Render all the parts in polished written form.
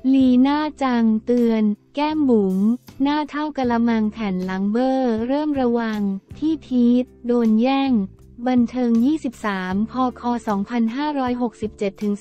ลีน่าจังเตือนแก้มบุ๋มหน้าเท่ากะละมังแผ่นหลังเบอร์เริ่มระวังที่พีทโดนแย่งบันเทิง23พค2567ถึง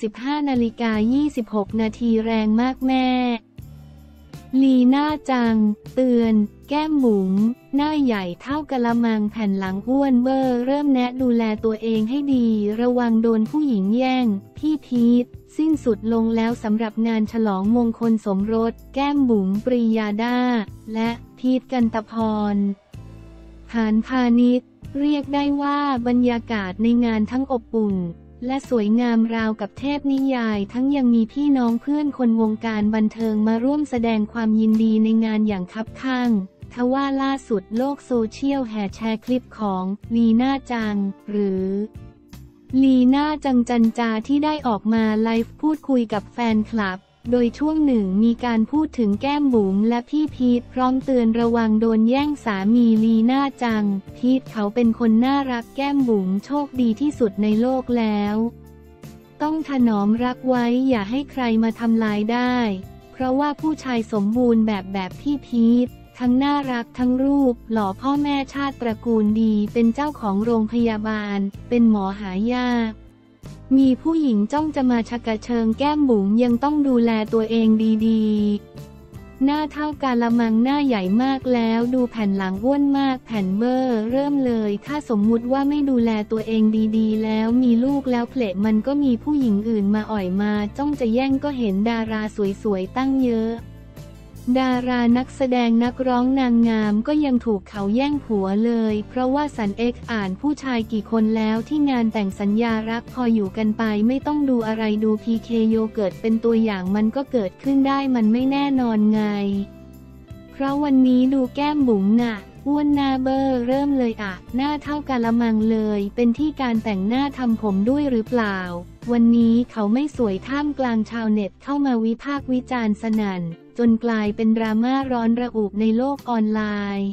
15:26 นาทีแรงมากแม่ลีน่าจังเตือนแก้มบุ๋มหน้าใหญ่เท่ากะละมังแผ่นหลังอ้วนเบอร์เริ่มแนะดูแลตัวเองให้ดีระวังโดนผู้หญิงแย่งพี่พีทสิ้นสุดลงแล้วสำหรับงานฉลองมงคลสมรสแก้มบุ๋มปรียาดาและพีทกันตพรหานพาณิชย์เรียกได้ว่าบรรยากาศในงานทั้งอบอุ่นและสวยงามราวกับเทพนิยายทั้งยังมีพี่น้องเพื่อนคนวงการบันเทิงมาร่วมแสดงความยินดีในงานอย่างคับคั่งทว่าล่าสุดโลกโซเชียลแห่แชร์คลิปของลีน่าจังหรือลีน่าจังจันจาที่ได้ออกมาไลฟ์พูดคุยกับแฟนคลับโดยช่วงหนึ่งมีการพูดถึงแก้มบุ๋มและพี่พีทพร้อมเตือนระวังโดนแย่งสามีลีน่าจังพีทเขาเป็นคนน่ารักแก้มบุ๋มโชคดีที่สุดในโลกแล้วต้องถนอมรักไว้อย่าให้ใครมาทำลายได้เพราะว่าผู้ชายสมบูรณ์แบบพี่พีททั้งน่ารักทั้งรูปหล่อพ่อแม่ชาติตระกูลดีเป็นเจ้าของโรงพยาบาลเป็นหมอหายากมีผู้หญิงจ้องจะมาชะกะเชิงแก้มบุ๋มยังต้องดูแลตัวเองดีๆหน้าเท่ากาละมังหน้าใหญ่มากแล้วดูแผ่นหลังอ้วนมากแผ่นเบอร์เริ่มเลยถ้าสมมุติว่าไม่ดูแลตัวเองดีๆแล้วมีลูกแล้วเพลมันก็มีผู้หญิงอื่นมาอ่อยมาจ้องจะแย่งก็เห็นดาราสวยๆตั้งเยอะดารานักแสดงนักร้องนางงามก็ยังถูกเขาแย่งผัวเลยเพราะว่าสันอ่านผู้ชายกี่คนแล้วที่งานแต่งสัญญารักพออยู่กันไปไม่ต้องดูอะไรดูพีเคโยเกิร์ตเป็นตัวอย่างมันก็เกิดขึ้นได้มันไม่แน่นอนไงเพราะวันนี้ดูแก้มบุ๋มน่ะอ้วนหน้าเบอร์เริ่มเลยอะหน้าเท่ากาละมังเลยเป็นที่การแต่งหน้าทำผมด้วยหรือเปล่าวันนี้เขาไม่สวยท่ามกลางชาวเน็ตเข้ามาวิพากษ์วิจารณ์สนั่นจนกลายเป็นดราม่าร้อนระอุในโลกออนไลน์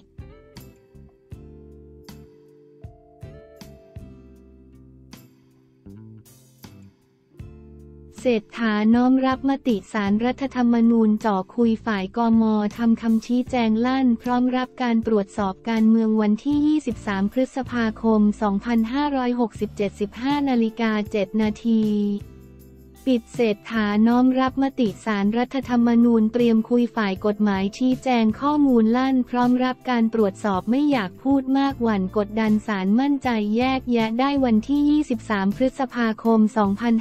เศรษฐาน้อมรับมติศาลรัฐธรรมนูญจ่อคุยฝ่ายกม.ทำคำชี้แจงลั่นพร้อมรับการตรวจสอบการเมืองวันที่ 23 พฤษภาคม 2567 15:07 นาทีปิดเศรษฐาน้อมรับมติศาลรัฐธรรมนูญเตรียมคุยฝ่ายกฎหมายชี้แจงข้อมูลลั่นพร้อมรับการตรวจสอบไม่อยากพูดมากหวั่นกดดันศาลมั่นใจแยกแยะได้วันที่ 23 พฤษภาคม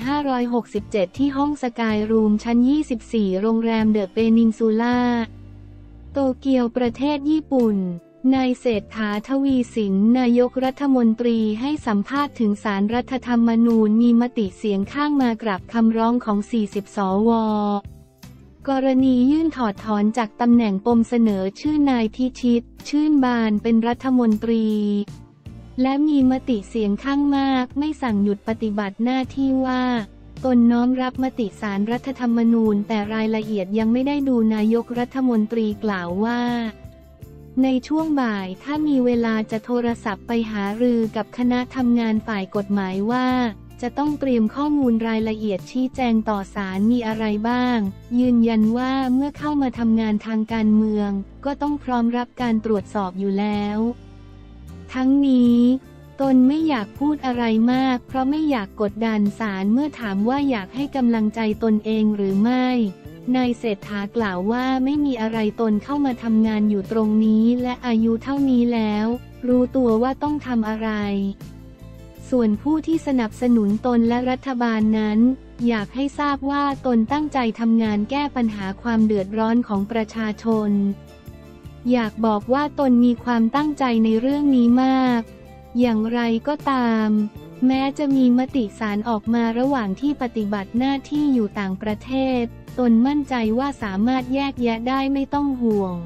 2567 ที่ห้องสกายรูมชั้น 24 โรงแรมเดอะเปนินซูล่าโตเกียวประเทศญี่ปุ่นนายเศรษฐา ทวีสินนายกรัฐมนตรีให้สัมภาษณ์ถึงศาลรัฐธรรมนูญมีมติเสียงข้างมากราบคำร้องของ 40 สว.กรณียื่นถอดถอนจากตำแหน่งปมเสนอชื่อนายพิชิตชื่นบานเป็นรัฐมนตรีและมีมติเสียงข้างมากไม่สั่งหยุดปฏิบัติหน้าที่ว่าตนน้อมรับมติศาลรัฐธรรมนูญแต่รายละเอียดยังไม่ได้ดูนายกรัฐมนตรีกล่าวว่าในช่วงบ่ายถ้ามีเวลาจะโทรศัพท์ไปหารือกับคณะทำงานฝ่ายกฎหมายว่าจะต้องเตรียมข้อมูลรายละเอียดชี้แจงต่อศาลมีอะไรบ้างยืนยันว่าเมื่อเข้ามาทำงานทางการเมืองก็ต้องพร้อมรับการตรวจสอบอยู่แล้วทั้งนี้ตนไม่อยากพูดอะไรมากเพราะไม่อยากกดดันศาลเมื่อถามว่าอยากให้กำลังใจตนเองหรือไม่นายเศรษฐากล่าวว่าไม่มีอะไรตนเข้ามาทำงานอยู่ตรงนี้และอายุเท่านี้แล้วรู้ตัวว่าต้องทำอะไรส่วนผู้ที่สนับสนุนตนและรัฐบาลนั้นอยากให้ทราบว่าตนตั้งใจทำงานแก้ปัญหาความเดือดร้อนของประชาชนอยากบอกว่าตนมีความตั้งใจในเรื่องนี้มากอย่างไรก็ตามแม้จะมีมติศาลออกมาระหว่างที่ปฏิบัติหน้าที่อยู่ต่างประเทศตนมั่นใจว่าสามารถแยกแยะได้ไม่ต้องห่วง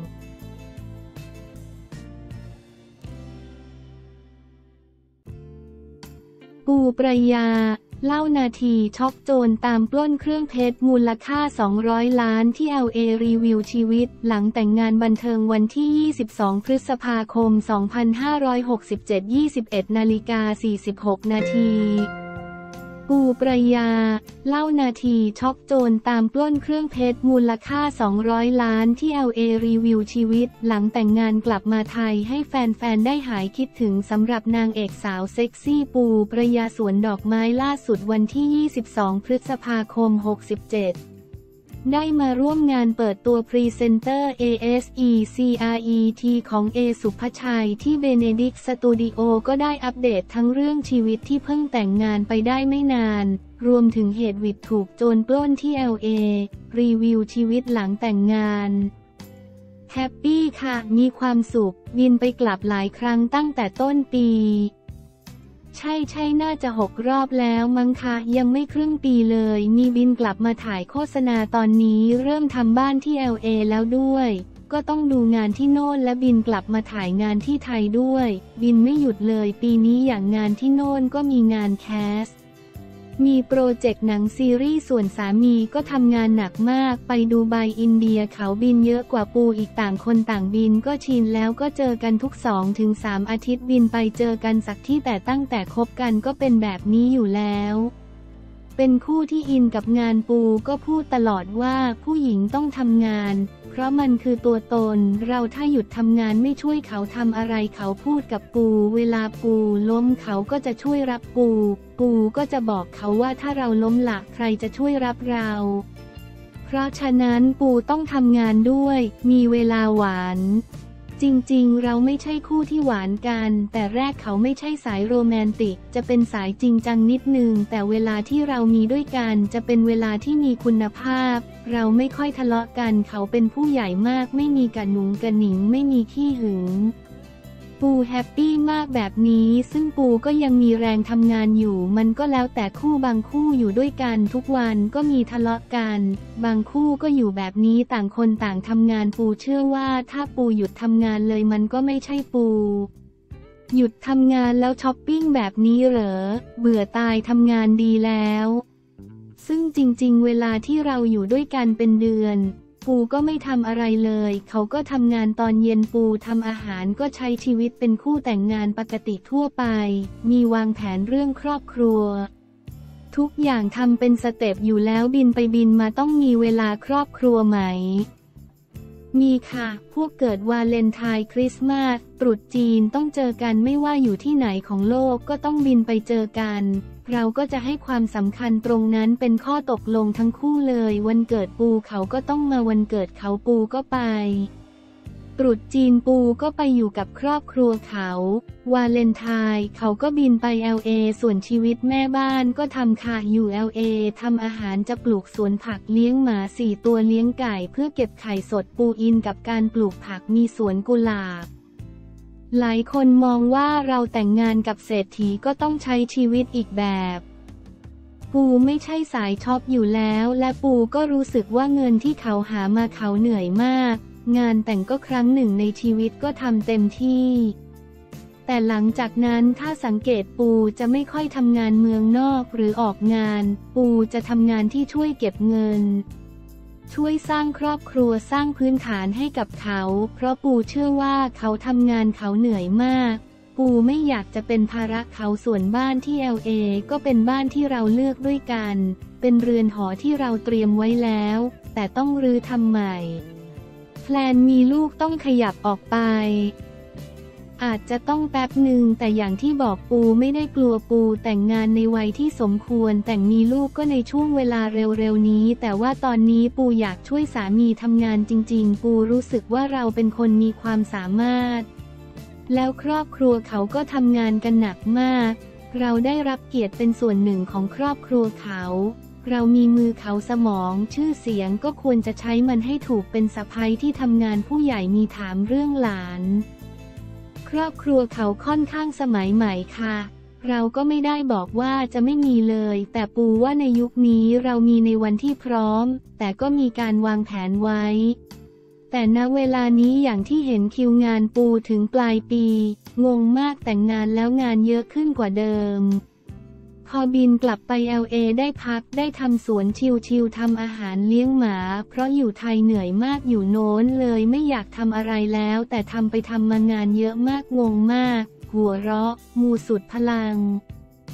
ปูปรายาเล่านาทีช็อกโจรตามปล้นเครื่องเพชรมูลค่า200 ล้านที่ LA รีวิวชีวิตหลังแต่งงานบันเทิงวันที่ 22 พฤษภาคม 2567 21:46 นาทีปูปูปรายาเล่านาทีช็อกโจรตามปล้นเครื่องเพชรมูลค่า200 ล้านที่ LA รีวิวชีวิตหลังแต่งงานกลับมาไทยให้แฟนๆได้หายคิดถึงสำหรับนางเอกสาวเซ็กซี่ปูปรายาสวนดอกไม้ล่าสุดวันที่ 22 พฤษภาคม 67ได้มาร่วมงานเปิดตัวพรีเซนเตอร์ ASECRET ของเอสุภชัยที่เบเนดิกสตูดิโอก็ได้อัปเดตทั้งเรื่องชีวิตที่เพิ่งแต่งงานไปได้ไม่นานรวมถึงเหตุวิดถูกโจรปล้นที่ LA รีวิวชีวิตหลังแต่งงานแฮปปี้ค่ะมีความสุขบินไปกลับหลายครั้งตั้งแต่ต้นปีใช่น่าจะ6 รอบแล้วมั้งคะยังไม่ครึ่งปีเลยมีบินกลับมาถ่ายโฆษณาตอนนี้เริ่มทำบ้านที่ LA แล้วด้วยก็ต้องดูงานที่โน่นและบินกลับมาถ่ายงานที่ไทยด้วยบินไม่หยุดเลยปีนี้อย่างงานที่โน่นก็มีงานแคสมีโปรเจกต์หนังซีรีส์ส่วนสามีก็ทำงานหนักมากไปดูไบอินเดียเขาบินเยอะกว่าปูอีกต่างคนต่างบินก็ชินแล้วก็เจอกันทุก 2-3 อาทิตย์บินไปเจอกันสักที่แต่ตั้งแต่คบกันก็เป็นแบบนี้อยู่แล้วเป็นคู่ที่อินกับงานปูก็พูดตลอดว่าผู้หญิงต้องทำงานเพราะมันคือตัวตนเราถ้าหยุดทำงานไม่ช่วยเขาทำอะไรเขาพูดกับปูเวลาปูล้มเขาก็จะช่วยรับปูก็จะบอกเขาว่าถ้าเราล้มละใครจะช่วยรับเราเพราะฉะนั้นปูต้องทำงานด้วยมีเวลาหวานจริงๆเราไม่ใช่คู่ที่หวานกันแต่แรกเขาไม่ใช่สายโรแมนติกจะเป็นสายจริงจังนิดนึงแต่เวลาที่เรามีด้วยกันจะเป็นเวลาที่มีคุณภาพเราไม่ค่อยทะเลาะกันเขาเป็นผู้ใหญ่มากไม่มีกระหนุงกระหนิงไม่มีขี้หึงปูแฮปปี้มากแบบนี้ซึ่งปูก็ยังมีแรงทำงานอยู่มันก็แล้วแต่คู่บางคู่อยู่ด้วยกันทุกวันก็มีทะเลาะกันบางคู่ก็อยู่แบบนี้ต่างคนต่างทำงานปูเชื่อว่าถ้าปูหยุดทำงานเลยมันก็ไม่ใช่ปูหยุดทำงานแล้วช้อปปิ้งแบบนี้เหรอเบื่อตายทำงานดีแล้วซึ่งจริงๆเวลาที่เราอยู่ด้วยกันเป็นเดือนปูก็ไม่ทำอะไรเลยเขาก็ทำงานตอนเย็นปูทำอาหารก็ใช้ชีวิตเป็นคู่แต่งงานปกติทั่วไปมีวางแผนเรื่องครอบครัวทุกอย่างทำเป็นสเต็ปอยู่แล้วบินไปบินมาต้องมีเวลาครอบครัวไหมมีค่ะพวกเกิดวาเลนไทน์คริสต์มาสตรุษจีนต้องเจอกันไม่ว่าอยู่ที่ไหนของโลกก็ต้องบินไปเจอกันเราก็จะให้ความสำคัญตรงนั้นเป็นข้อตกลงทั้งคู่เลยวันเกิดปูเขาก็ต้องมาวันเกิดเขาปูก็ไปตรุษจีนปูก็ไปอยู่กับครอบครัวเขาวาเลนไทน์เขาก็บินไป LA ส่วนชีวิตแม่บ้านก็ทำค่ะอยู่ LA ทำอาหารจะปลูกสวนผักเลี้ยงหมา4 ตัวเลี้ยงไก่เพื่อเก็บไข่สดปูอินกับการปลูกผักมีสวนกุหลาบหลายคนมองว่าเราแต่งงานกับเศรษฐีก็ต้องใช้ชีวิตอีกแบบปูไม่ใช่สายช็อปอยู่แล้วและปูก็รู้สึกว่าเงินที่เขาหามาเขาเหนื่อยมากงานแต่งก็ครั้งหนึ่งในชีวิตก็ทำเต็มที่แต่หลังจากนั้นถ้าสังเกตปูจะไม่ค่อยทำงานเมืองนอกหรือออกงานปูจะทำงานที่ช่วยเก็บเงินช่วยสร้างครอบครัวสร้างพื้นฐานให้กับเขาเพราะปูเชื่อว่าเขาทำงานเขาเหนื่อยมากปูไม่อยากจะเป็นภาระเขาส่วนบ้านที่ LA ก็เป็นบ้านที่เราเลือกด้วยกันเป็นเรือนหอที่เราเตรียมไว้แล้วแต่ต้องรื้อทำใหม่แพลนมีลูกต้องขยับออกไปอาจจะต้องแป๊บหนึ่งแต่อย่างที่บอกปูไม่ได้กลัวปูแต่งงานในวัยที่สมควรแต่งมีลูกก็ในช่วงเวลาเร็วๆนี้แต่ว่าตอนนี้ปูอยากช่วยสามีทำงานจริงๆปูรู้สึกว่าเราเป็นคนมีความสามารถแล้วครอบครัวเขาก็ทำงานกันหนักมากเราได้รับเกียรติเป็นส่วนหนึ่งของครอบครัวเขาเรามีมือเขาสมองชื่อเสียงก็ควรจะใช้มันให้ถูกเป็นสะใภ้ที่ทำงานผู้ใหญ่มีถามเรื่องหลานครอบครัวเขาค่อนข้างสมัยใหม่ค่ะเราก็ไม่ได้บอกว่าจะไม่มีเลยแต่ปูว่าในยุคนี้เรามีในวันที่พร้อมแต่ก็มีการวางแผนไว้แต่ณเวลานี้อย่างที่เห็นคิวงานปูถึงปลายปีงงมากแต่งงานแล้วงานเยอะขึ้นกว่าเดิมพอบินกลับไป LA ได้พักได้ทำสวนชิลๆทำอาหารเลี้ยงหมาเพราะอยู่ไทยเหนื่อยมากอยู่โน้นเลยไม่อยากทำอะไรแล้วแต่ทำไปทำมางานเยอะมากงงมากหัวเราะมูสุดพลัง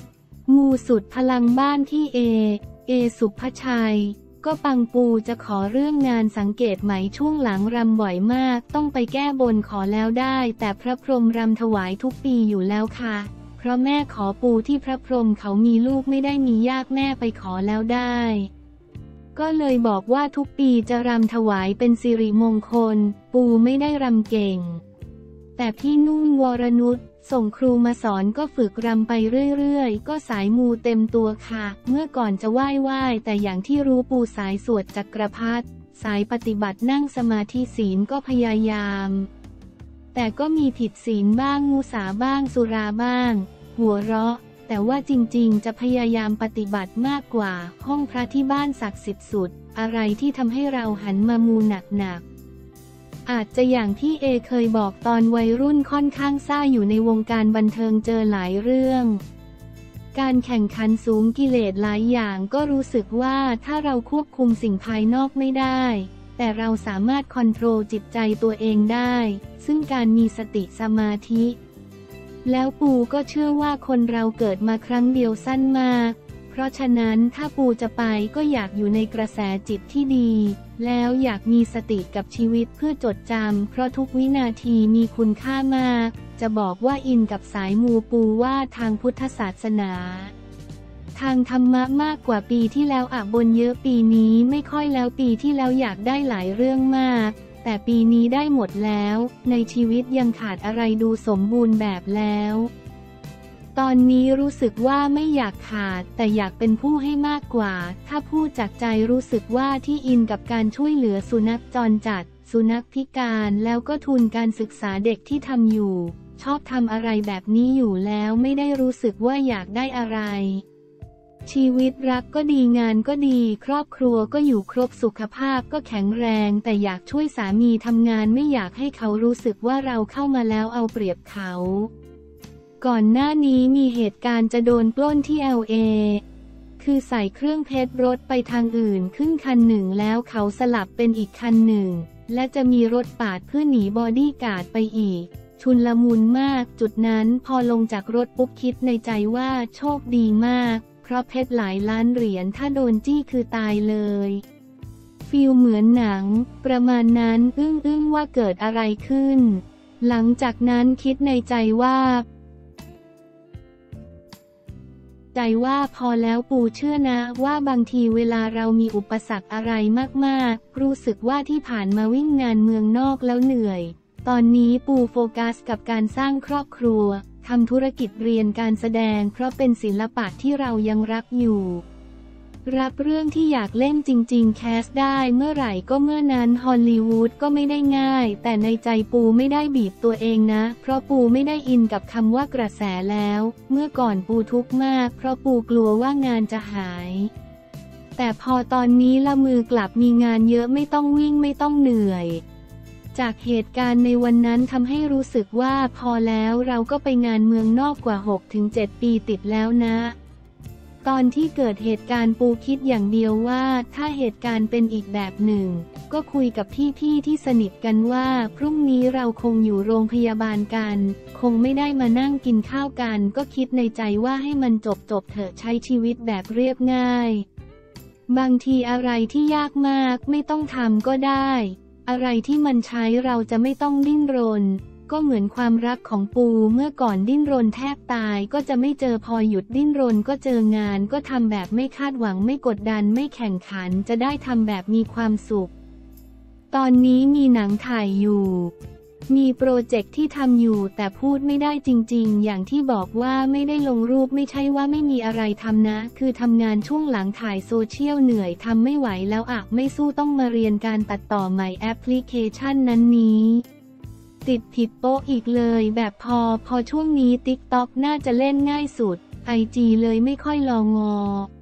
งูสุดพลังบ้านที่เอสุภชัยก็ปังปูจะขอเรื่องงานสังเกตไหมช่วงหลังรำบ่อยมากต้องไปแก้บนขอแล้วได้แต่พระพรหมรำถวายทุกปีอยู่แล้วค่ะเพราะแม่ขอปูที่พระพรหมเขามีลูกไม่ได้มียากแม่ไปขอแล้วได้ก็เลยบอกว่าทุกปีจะรำถวายเป็นสิริมงคลปูไม่ได้รำเก่งแต่พี่นุ่นวรนุชส่งครูมาสอนก็ฝึกรำไปเรื่อยๆก็สายมูเต็มตัวค่ะเมื่อก่อนจะไหว้แต่อย่างที่รู้ปูสายสวดจักรพรรดิสายปฏิบัตินั่งสมาธิศีลก็พยายามแต่ก็มีผิดศีลบ้างงูสาบ้างสุราบ้างหัวเราะแต่ว่าจริงๆจะพยายามปฏิบัติมากกว่าห้องพระที่บ้านศักดิ์สิทธิ์สุดอะไรที่ทำให้เราหันมามูหนักอาจจะอย่างที่เคยบอกตอนวัยรุ่นค่อนข้างซ่าอยู่ในวงการบันเทิงเจอหลายเรื่องการแข่งขันสูงกิเลสหลายอย่างก็รู้สึกว่าถ้าเราควบคุมสิ่งภายนอกไม่ได้แต่เราสามารถคอนโทรลจิตใจตัวเองได้ซึ่งการมีสติสมาธิแล้วปูก็เชื่อว่าคนเราเกิดมาครั้งเดียวสั้นมากเพราะฉะนั้นถ้าปูจะไปก็อยากอยู่ในกระแสจิตที่ดีแล้วอยากมีสติกับชีวิตเพื่อจดจำเพราะทุกวินาทีมีคุณค่ามากจะบอกว่าอินกับสายมูปูว่าทางพุทธศาสนาทางธรรมะมากกว่าปีที่แล้วบนเยอะปีนี้ไม่ค่อยแล้วปีที่แล้วอยากได้หลายเรื่องมากแต่ปีนี้ได้หมดแล้วในชีวิตยังขาดอะไรดูสมบูรณ์แบบแล้วตอนนี้รู้สึกว่าไม่อยากขาดแต่อยากเป็นผู้ให้มากกว่าถ้าพูดจากใจรู้สึกว่าที่อินกับการช่วยเหลือสุนัขจรจัดสุนัขพิการแล้วก็ทุนการศึกษาเด็กที่ทำอยู่ชอบทำอะไรแบบนี้อยู่แล้วไม่ได้รู้สึกว่าอยากได้อะไรชีวิตรักก็ดีงานก็ดีครอบครัวก็อยู่ครบสุขภาพก็แข็งแรงแต่อยากช่วยสามีทำงานไม่อยากให้เขารู้สึกว่าเราเข้ามาแล้วเอาเปรียบเขาก่อนหน้านี้มีเหตุการณ์จะโดนปล้นที่ LA คือใส่เครื่องเพชรรถไปทางอื่นขึ้นคันหนึ่งแล้วเขาสลับเป็นอีกคันหนึ่งและจะมีรถปาดเพื่อหนีบอดี้การ์ดไปอีกชุลมุนมากจุดนั้นพอลงจากรถปุ๊บคิดในใจว่าโชคดีมากเพราะเพชรหลายล้านเหรียญถ้าโดนจี้คือตายเลยฟีลเหมือนหนังประมาณนั้นอึ้งว่าเกิดอะไรขึ้นหลังจากนั้นคิดในใจว่าพอแล้วปูเชื่อนะว่าบางทีเวลาเรามีอุปสรรคอะไรมากๆรู้สึกว่าที่ผ่านมาวิ่งงานเมืองนอกแล้วเหนื่อยตอนนี้ปูโฟกัสกับการสร้างครอบครัวทำธุรกิจเรียนการแสดงเพราะเป็นศิลปะที่เรายังรักอยู่รับเรื่องที่อยากเล่นจริงๆแคสได้เมื่อไหร่ก็เมื่อนั้นฮอลลีวูดก็ไม่ได้ง่ายแต่ในใจปูไม่ได้บีบตัวเองนะเพราะปูไม่ได้อินกับคำว่ากระแสแล้วเมื่อก่อนปูทุกข์มากเพราะปูกลัวว่างานจะหายแต่พอตอนนี้ละมือกลับมีงานเยอะไม่ต้องวิ่งไม่ต้องเหนื่อยจากเหตุการณ์ในวันนั้นทำให้รู้สึกว่าพอแล้วเราก็ไปงานเมืองนอกกว่า 6-7 ปีติดแล้วนะตอนที่เกิดเหตุการณ์ปูคิดอย่างเดียวว่าถ้าเหตุการณ์เป็นอีกแบบหนึ่งก็คุยกับพี่ที่สนิทกันว่าพรุ่งนี้เราคงอยู่โรงพยาบาลกันคงไม่ได้มานั่งกินข้าวกันก็คิดในใจว่าให้มันจบเถอะใช้ชีวิตแบบเรียบง่ายบางทีอะไรที่ยากมากไม่ต้องทำก็ได้อะไรที่มันใช้เราจะไม่ต้องดิ้นรนก็เหมือนความรักของปูเมื่อก่อนดิ้นรนแทบตายก็จะไม่เจอพอหยุดดิ้นรนก็เจองานก็ทำแบบไม่คาดหวังไม่กดดันไม่แข่งขันจะได้ทำแบบมีความสุขตอนนี้มีหนังถ่ายอยู่มีโปรเจกต์ที่ทำอยู่แต่พูดไม่ได้จริงๆอย่างที่บอกว่าไม่ได้ลงรูปไม่ใช่ว่าไม่มีอะไรทำนะคือทำงานช่วงหลังถ่ายโซเชียลเหนื่อยทำไม่ไหวแล้วไม่สู้ต้องมาเรียนการตัดต่อใหม่แอปพลิเคชันนั้นนี้ติดผิดโป๊ะอีกเลยแบบพอช่วงนี้ TikTok น่าจะเล่นง่ายสุด IG เลยไม่ค่อยลอง